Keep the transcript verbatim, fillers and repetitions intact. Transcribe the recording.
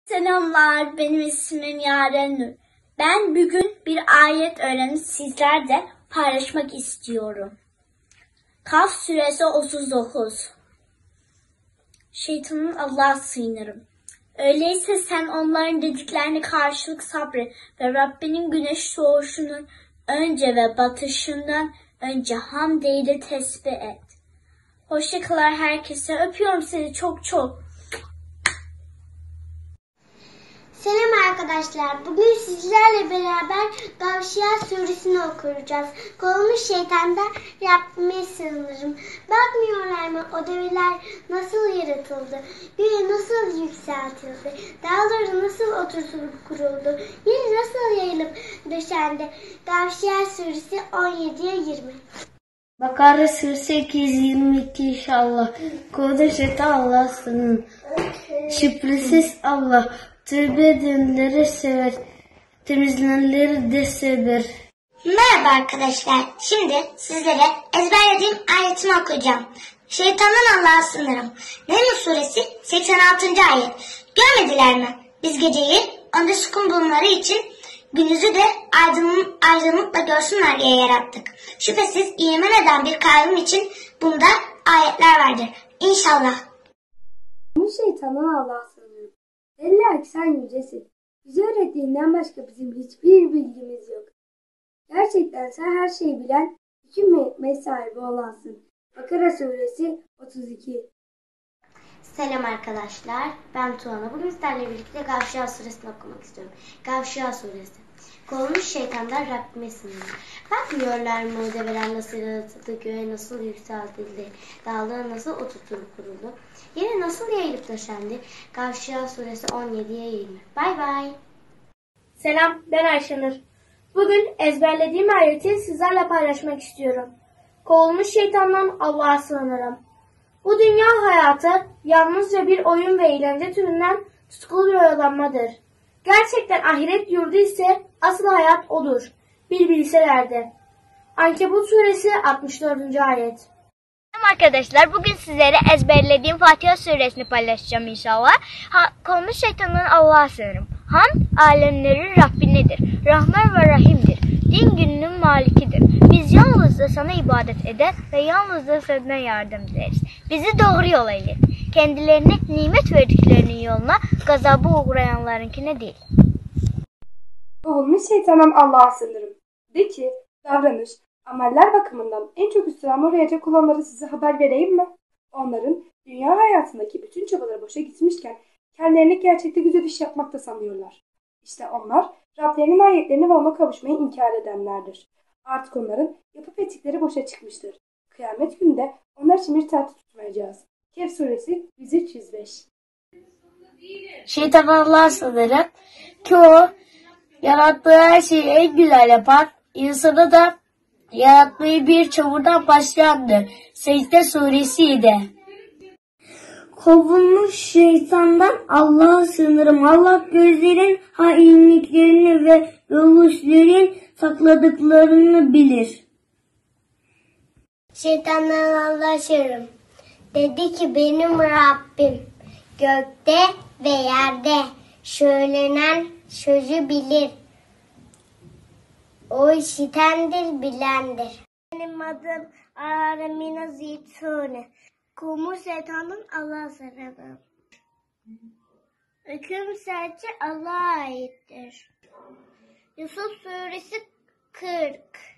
Selamlar, benim ismim Yaren Nur. Ben bugün bir ayet öğrenip sizlerle paylaşmak istiyorum. Kaf suresi otuz dokuz. Şeytanın Allah'a sığınırım. Öyleyse sen onların dediklerini karşılık sabret ve Rabbinin güneş doğuşunun önce ve batışından önce hamd ile tesbih et. Hoşçakalın herkese. Öpüyorum seni çok çok. Selam arkadaşlar. Bugün sizlerle beraber Gavşiyat suresini okuyacağız. Kovulmuş şeytandan Rabbime sığınırım. Bakmıyorlar mı o develer nasıl yaratıldı? Göğe nasıl yükseltildi? Dağları nasıl oturtulup kuruldu? Yeri nasıl yayılıp döşendi? Gavşiyat suresi on yediye yirmi. Bakara suresi iki yüz yirmi iki inşallah. Kovulmuş şeytan Allah'a sığınırım. Şüphesiz Allah tövbe edenleri sever, temizlenenleri de sever. Merhaba arkadaşlar. Şimdi sizlere ezberlediğim ayetimi okuyacağım. Şeytandan Allah'a sığınırım. Neml suresi seksen altıncı ayet. Görmediler mi? Biz geceyi onda sükun bulunları için gündüzü de aydın, aydınlıkla görsünler diye yarattık. Şüphesiz iman eden bir kavim için bunda ayetler vardır. İnşallah. Bu şeytandan Allah'a sığınırım. Eller ki sen yücesin. Bize öğrettiğinden başka bizim hiçbir bilgimiz yok. Gerçekten sen her şeyi bilen, hüküm sahibi olansın. Bakara suresi otuz iki. Selam arkadaşlar. Ben Tuana. Bugün sizlerle birlikte Gavşiyat suresini okumak istiyorum. Gavşiyat suresi. Kovulmuş şeytandan Rabbime sığınırım. Bakmıyorlar mı o develer nasıl yaratıldı, göğe nasıl yükseltildi, dağlara nasıl oturtulup kuruldu, yere nasıl yayılıp döşendi? Gavşiyat suresi on yediye yirmi. Bay bay. Selam, ben Ayşenur. Bugün ezberlediğim ayeti sizlerle paylaşmak istiyorum. Kovulmuş şeytandan Allah'a sığınırım. Bu dünya hayatı yalnızca bir oyun ve eğlence türünden tutkulu bir oyalanmadır. Gerçekten ahiret yurdu ise asıl hayat odur. Bir bilselerdi. Ankebut suresi altmış dördüncü ayet. Selam arkadaşlar, bugün sizlere ezberlediğim Fatiha suresini paylaşacağım inşallah. Ha, kovulmuş şeytandan Allah'a sığınırım. Hamd alemlerin Rabbinedir. Rahman ve Rahim'dir. Din gününün malikidir. Biz yalnızca sana ibadet eder ve yalnızca senden yardım dileriz. Bizi doğru yola ilet. Kendilerine nimet verdiklerinin yoluna, gazabı uğrayanlarınkine değil. Kovulmuş şeytandan Allah'a sığınırım. De ki, davranış, ameller bakımından en çok üstüne uğrayacak olanları size haber vereyim mi? Onların dünya hayatındaki bütün çabaları boşa gitmişken kendilerini gerçekte güzel iş yapmakta sanıyorlar. İşte onlar Rablerinin ayetlerini ve ona kavuşmayı inkar edenlerdir. Artık onların yapıp ettikleri boşa çıkmıştır. Kıyamet gününde onlar için bir tartı tutmayacağız. Kehf suresi yüz üç yüz beş. Şeytandan Allah'a sığınırım ki o yarattığı her şeyi en güzel yapar. İnsanı da yaratmayı bir çamurdan başlayandır. Secde suresi yedi. Kovulmuş şeytandan Allah'a sığınırım. Allah gözlerin hainliklerini ve göğüslerin sakladıklarını bilir. Şeytandan Allah'a sığınırım. Dedi ki benim Rabbim gökte ve yerde söylenen sözü bilir. O işitendir, bilendir. Benim adım Aramina Zeytuni. Kovulmuş şeytandan Allah'a sığınırım. Hüküm sadece Allah'a aittir. Yusuf suresi kırk.